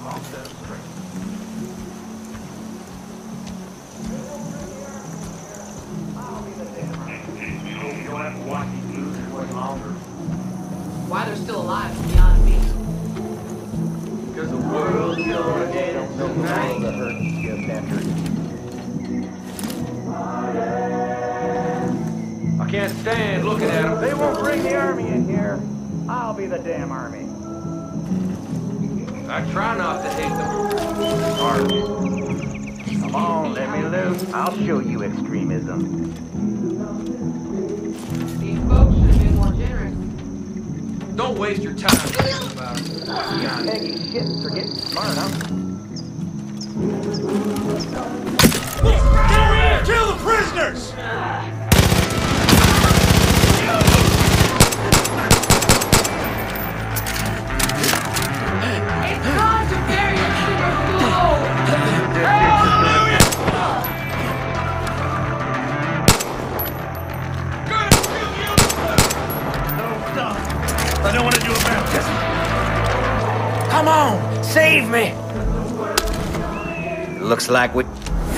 Why they're still alive is beyond me. Because the world's gonna get tonight. The hurt just after. I can't stand looking at them. They won't bring the army in here. I'll be the damn army. I try not to hate them. It's hard. Come on, let me loose. I'll show you extremism. These folks should have been more generous. Don't waste your time thinking about it. Peggy shits for getting smart enough. Get over here! Kill the prisoners! It's time to bury your super soul! Hallelujah! Gonna kill you! Don't stop. I don't want to do a baptism. Come on, save me! Looks like we...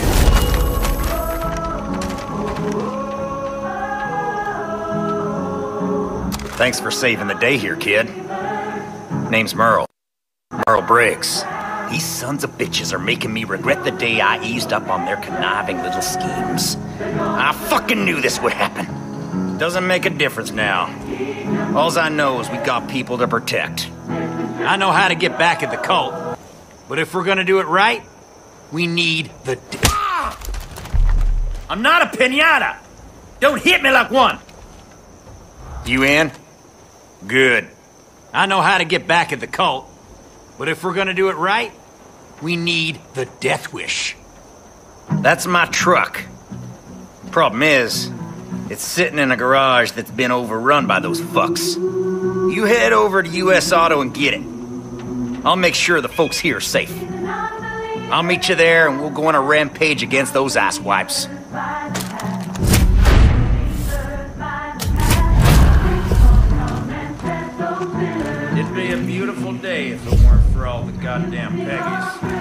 Thanks for saving the day here, kid. Name's Merle. Merle Briggs. These sons of bitches are making me regret the day I eased up on their conniving little schemes. I fucking knew this would happen. Doesn't make a difference now. Alls I know is we got people to protect. I know how to get back at the cult, but if we're gonna do it right, we need the... Ah! I'm not a piñata! Don't hit me like one! You in? Good. I know how to get back at the cult, but if we're gonna do it right, we need the death wish. That's my truck. Problem is, it's sitting in a garage that's been overrun by those fucks. You head over to US Auto and get it. I'll make sure the folks here are safe. I'll meet you there and we'll go on a rampage against those asswipes. It'd be a beautiful day if it weren't for all the goddamn Peggies.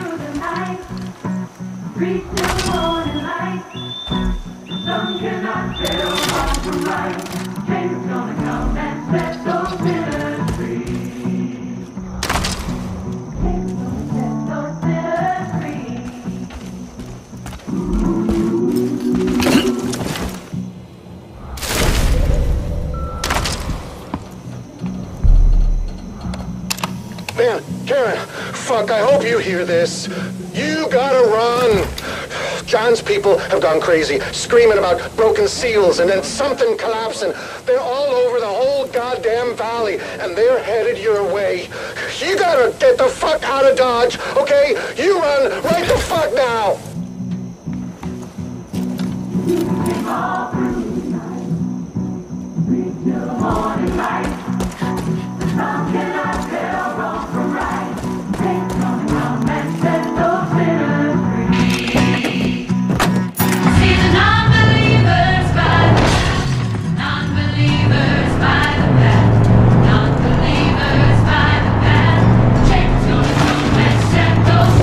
Some cannot tell wrong from right. Change is gonna come and set those sinners free. Change is gonna set those sinners free. Man, Karen, fuck, I hope you hear this. You gotta run. John's people have gone crazy, screaming about broken seals and then something collapsing. They're all over the whole goddamn valley, and they're headed your way. You gotta get the fuck out of Dodge, okay? You run right the fuck now! all through the night. Reach till the morning light. Some cannot tell wrong from right. Saints gonna come and set those sinners free. See the non-believers by the path. Non-believers by the path. Non-believers by the path. Saints gonna come and set those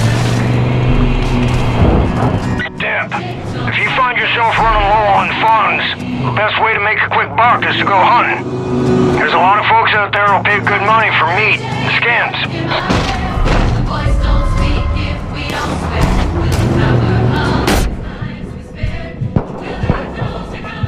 sinners free. Deb, if you find yourself running low on funds, the best way to make a quick buck is to go hunting. There's a lot of folks out there who'll pay good money for meat and skins. The voice don't speak if we don't spare. We'll cover all the lives we spared. We'll let those who come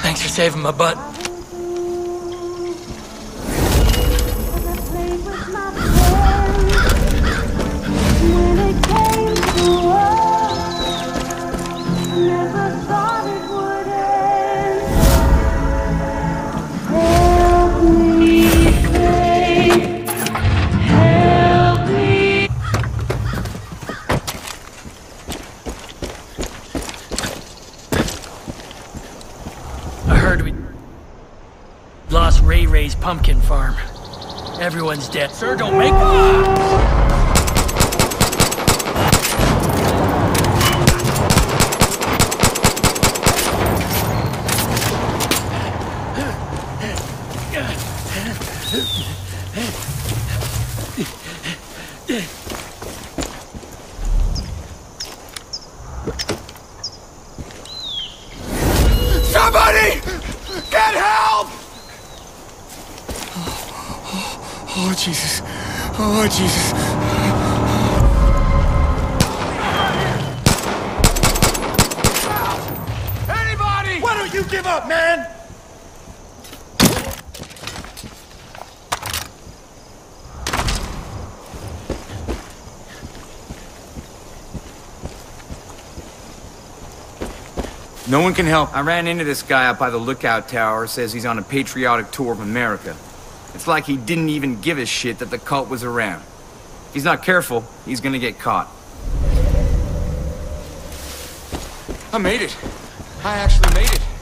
Thanks for saving my butt. Ray's pumpkin farm. Everyone's dead. Sir, don't make... Somebody! Get help! Oh, Jesus. Oh, Jesus. Anybody! Why don't you give up, man? No one can help. I ran into this guy up by the lookout tower, says he's on a patriotic tour of America. It's like he didn't even give a shit that the cult was around. If he's not careful, he's gonna get caught. I made it. I actually made it.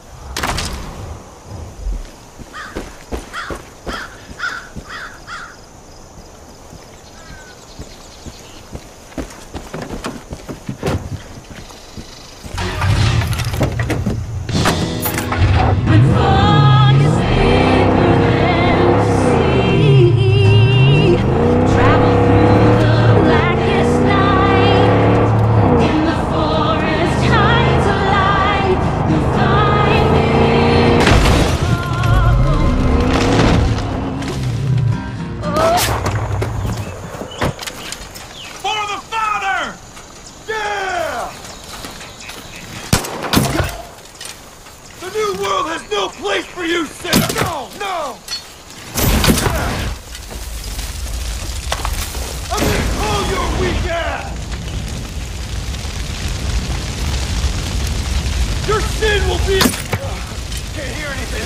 Your sin will be... Can't hear anything.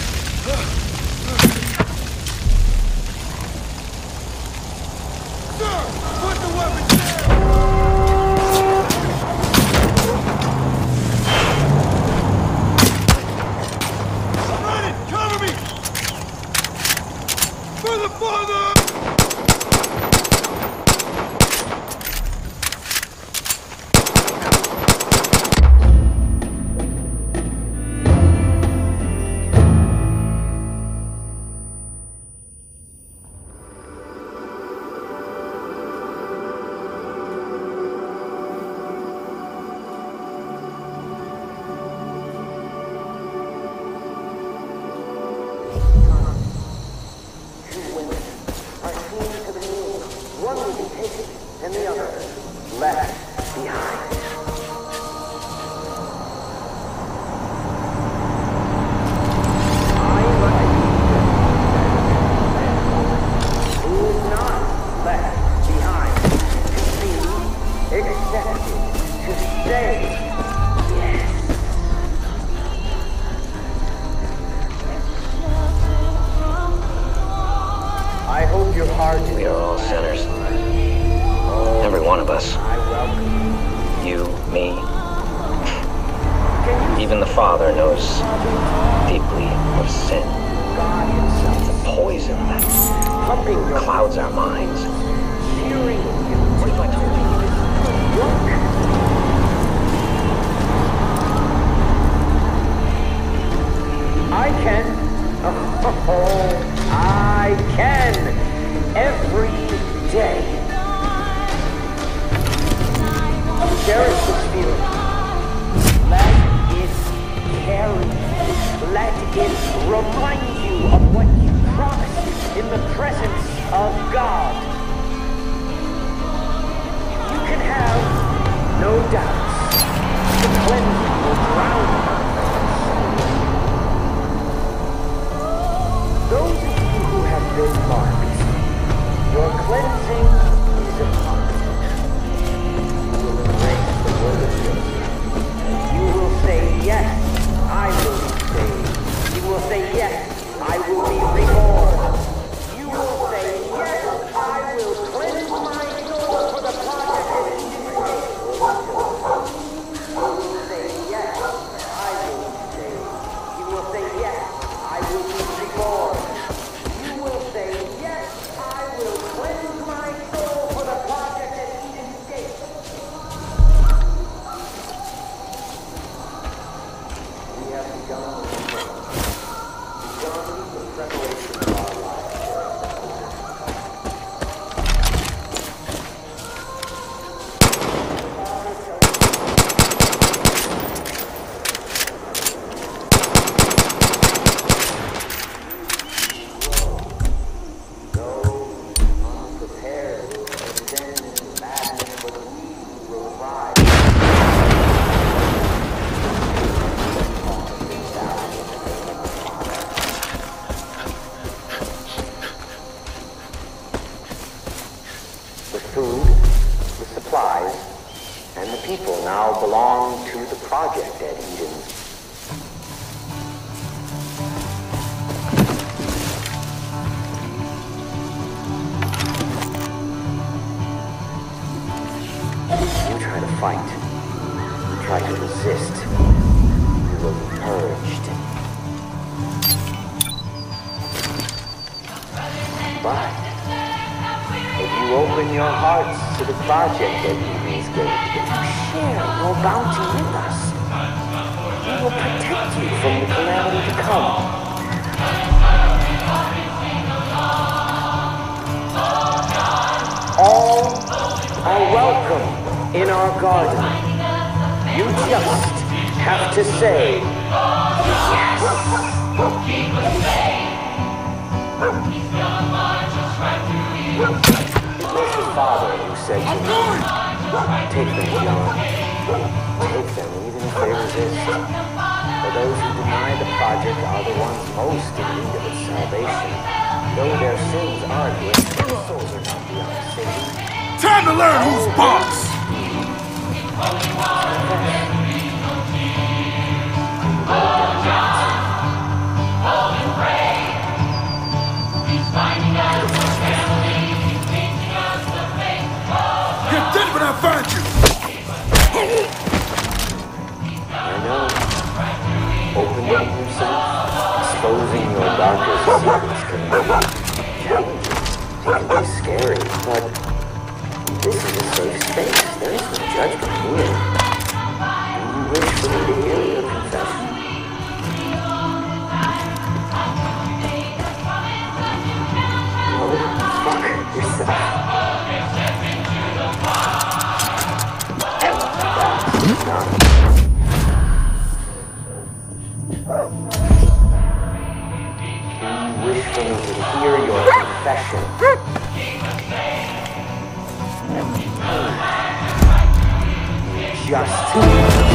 Sir, put the weapon down! I'm running! Cover me! For the father! And the other left behind. I who is not left behind, to be accepted, to stay. Yes. I hope your heart is... We are all sinners. Every one of us. You, me. Even the Father knows deeply of sin. It's a poison that clouds our minds. What if I told you? I can. Oh, I can. Every day. Cherish this feeling. Let it carry you. Let it remind you of what you promised in the presence of God. You can have no doubts. The cleansing will drown out. dancing is a part. You will embrace the word of truth. You will say, yes, I will be saved. You will say, yes, I will be reborn. You will say, yes, I will cleanse my soul for the project of intimidation. You will say, yes, I will be saved. You will say, yes, I will be reborn. You will say, yes, I will cleanse my soul for the project of intimidation. We have begun the preparation of our lives. The food, the supplies, and the people now belong to the project at Eden. You try to fight, you try to resist, you will be purged. But if you open your hearts to the project at Eden's Gate, if you share your bounty with us, we will protect you from the calamity to come. All are welcome in our garden. You just have to say yes. It was your father who said to me, take them, John. Take them, even if they resist. For those who deny the project are the ones most in need of its salvation. Though their sins are great, their souls are not beyond saving. Time to learn who's boss! You're dead when I find you! I know. Opening yourself, exposing your darkest secrets can be challenging. It can be scary, but this is a safe space. There is no judgment here. Do you wish for me to hear your confession? No, fuck yourself. That's not. Do you wish for me to hear your confession? Just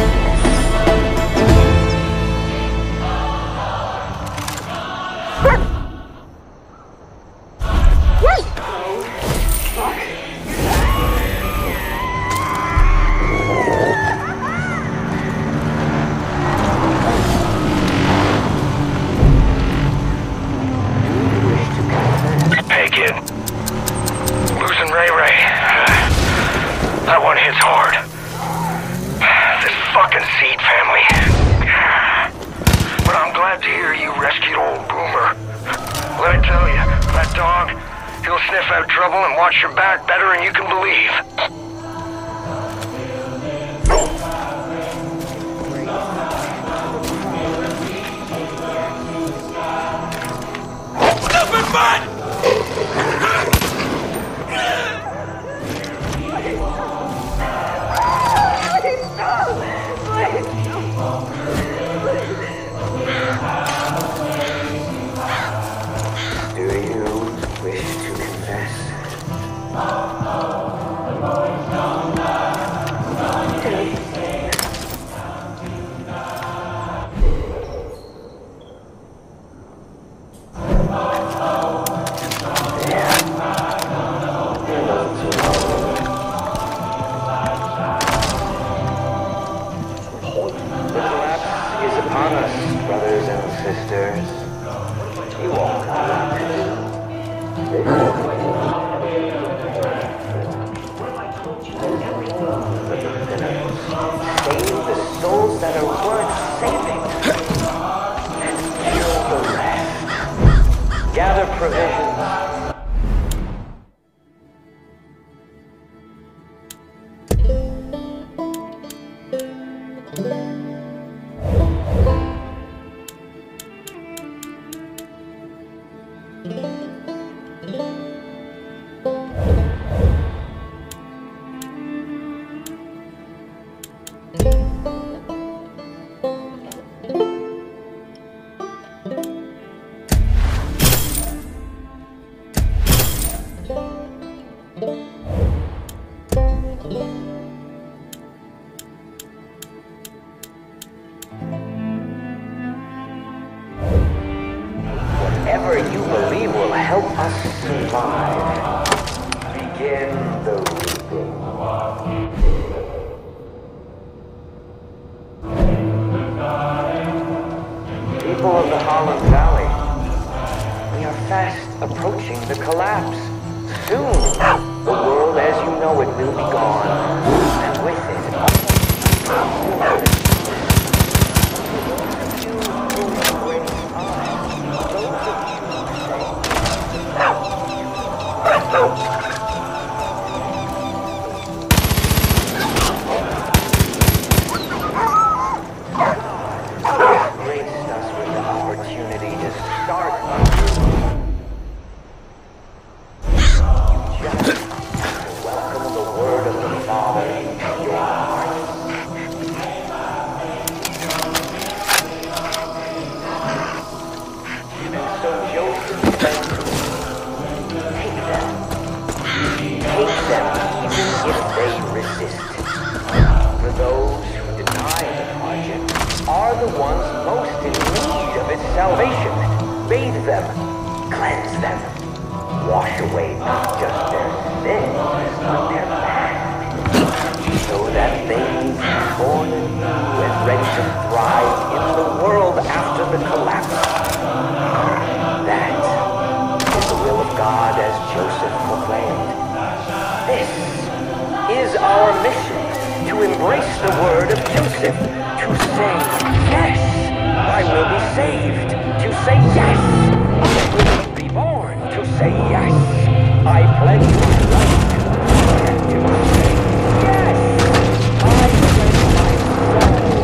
Hey, kid. Losing Ray Ray. That one hits hard. This fucking Seed family. But I'm glad to hear you rescued old Boomer. Let me tell you, that dog, he'll sniff out trouble and watch your back better than you can believe. Stupid butt! do you wish to confess? Whatever you believe will help us survive. Begin the reaping. People of the Harlem Valley, we are fast approaching the collapse. Soon, the world as you know it will be gone, and with it, graced us with the opportunity to start welcome the word of the Father into your hearts. And so Joseph said, take them even if they resist. For those who deny the project are the ones most in need of its salvation. Bathe them, cleanse them, wash away not just their sins, but their past, so that they may be born anew and ready to thrive in the world after the collapse. That is the will of God as Joseph proclaimed. This is our mission, to embrace the word of Joseph, to say, yes, I will be saved, to say, yes, I will be born, to say, yes, I pledge my life, and to say, yes, I pledge my soul.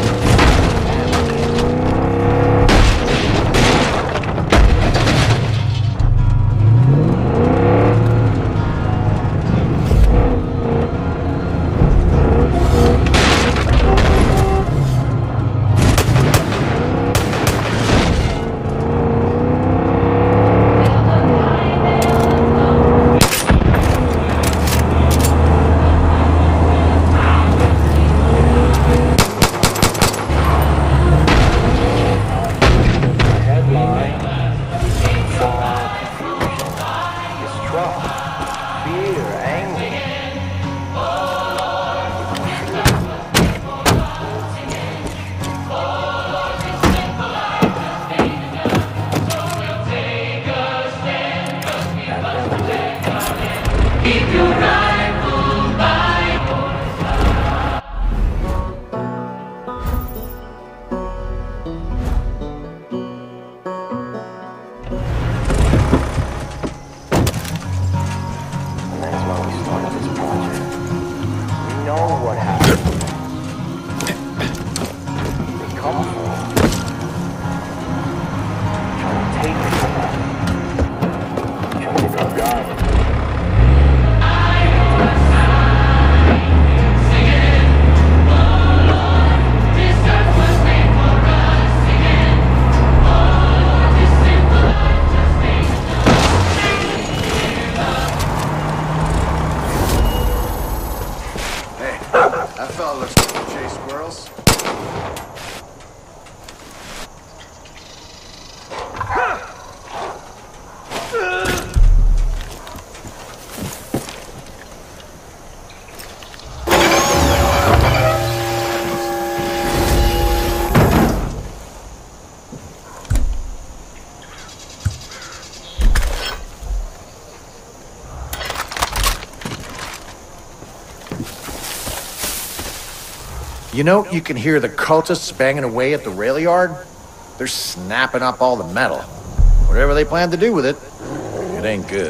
You know, you can hear the cultists banging away at the rail yard. They're snapping up all the metal. Whatever they plan to do with it, it ain't good.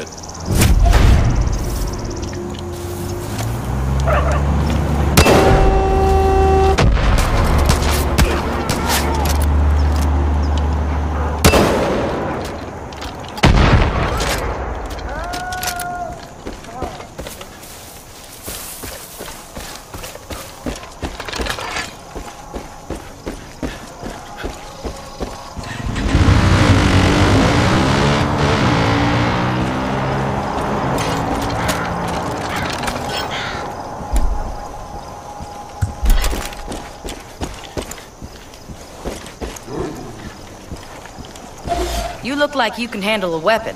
You look like you can handle a weapon.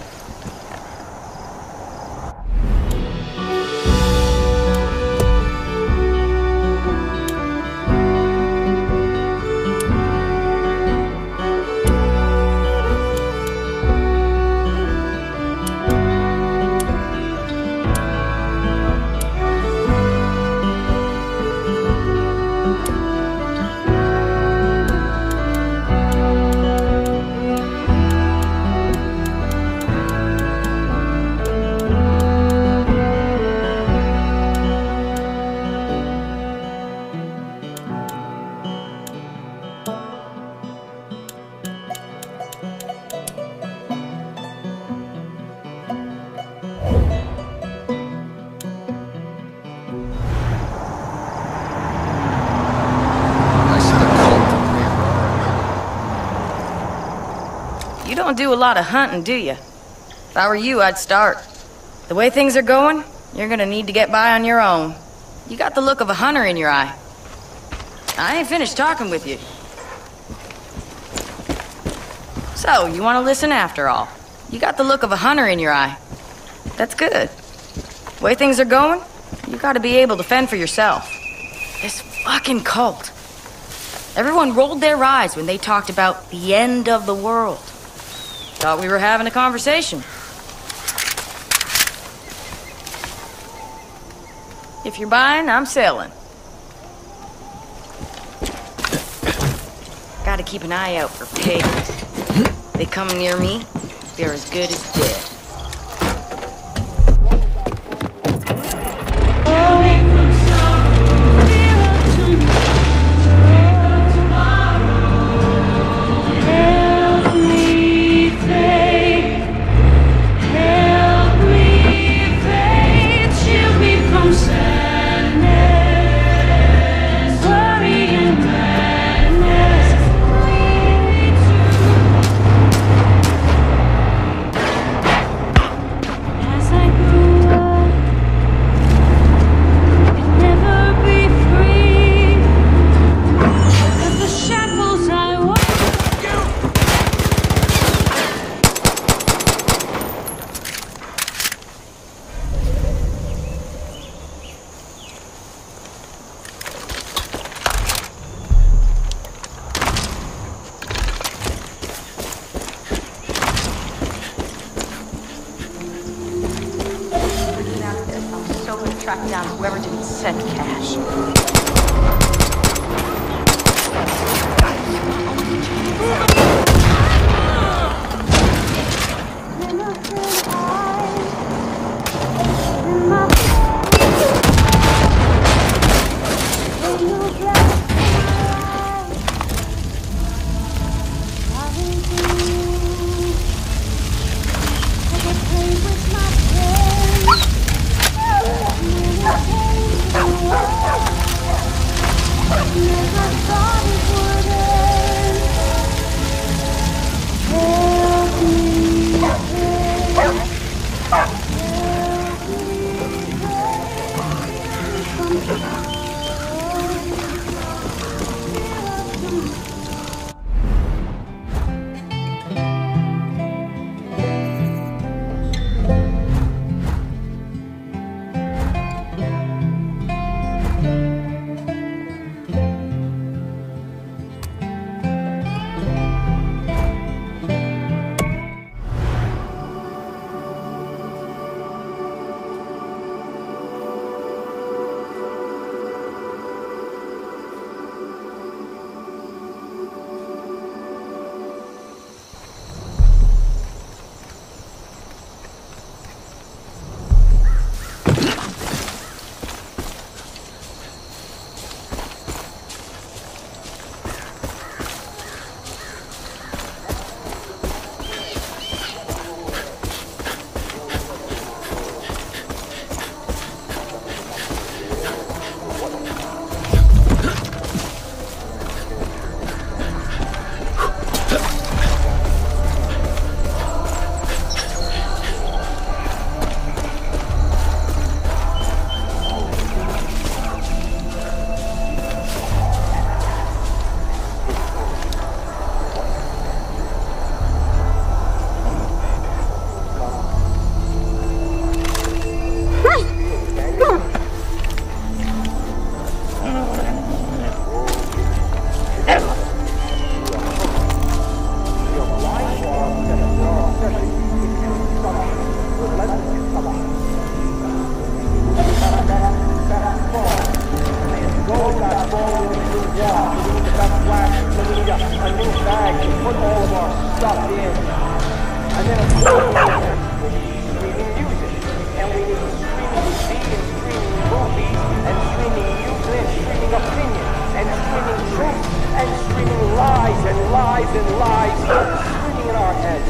You don't do a lot of hunting, do you? If I were you, I'd start. The way things are going, you're gonna need to get by on your own. You got the look of a hunter in your eye. I ain't finished talking with you. So, you want to listen after all? You got the look of a hunter in your eye. That's good. The way things are going, you gotta be able to fend for yourself. This fucking cult. Everyone rolled their eyes when they talked about the end of the world. Thought we were having a conversation. If you're buying, I'm selling. Gotta keep an eye out for pigs. They come near me, they're as good as dead. Track down whoever didn't send cash. a little bag to put all of our stuff in. And then of course we'll be streaming music. And we will be streaming TV and streaming movies and streaming music and streaming opinions and streaming truth and streaming lies and lies and lies streaming in our heads.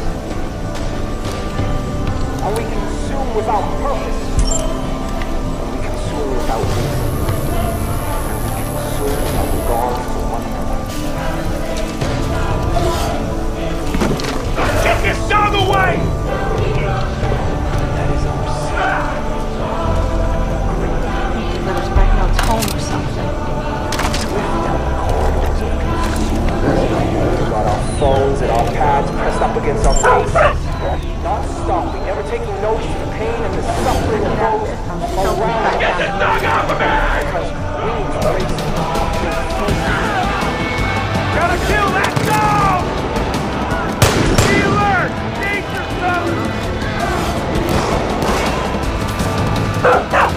And we consume without purpose. And we consume without reason. And we consume without regard for one another. Get this dog away! That is our sin. Let us break notes home or something. We've got our phones and our pads pressed up against our faces. Not stopping, never taking notice of the pain and the suffering of those around us. Get this dog off of me! Because we need to raise Gotta kill that dog! Be alert! Danger coming!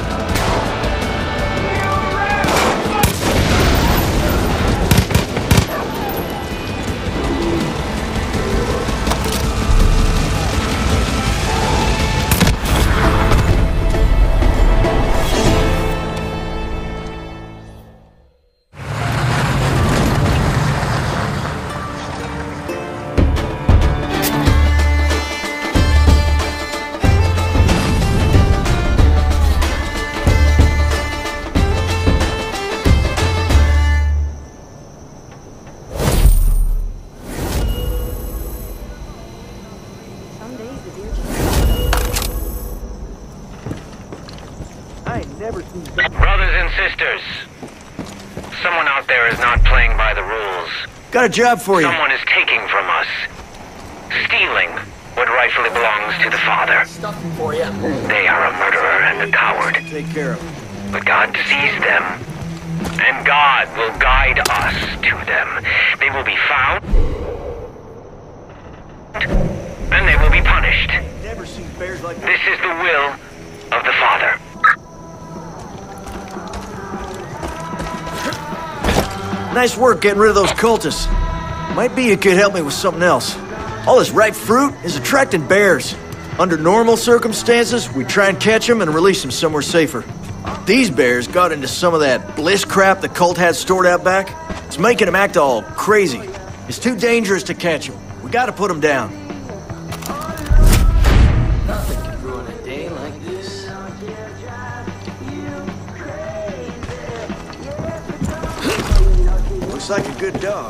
Brothers and sisters, someone out there is not playing by the rules. Got a job for you. Someone is taking from us, stealing what rightfully belongs to the Father. Stuffing for you. They are a murderer and a coward. Take care of him. But God sees them, and God will guide us to them. They will be found, and they will be punished. Never seen bears like This is the will of the Father. Nice work getting rid of those cultists. Might be you could help me with something else. All this ripe fruit is attracting bears. Under normal circumstances, we try and catch them and release them somewhere safer. These bears got into some of that bliss crap the cult had stored out back. It's making them act all crazy. It's too dangerous to catch them. We gotta put them down. Nothing can ruin a day like this. Looks like a good dog.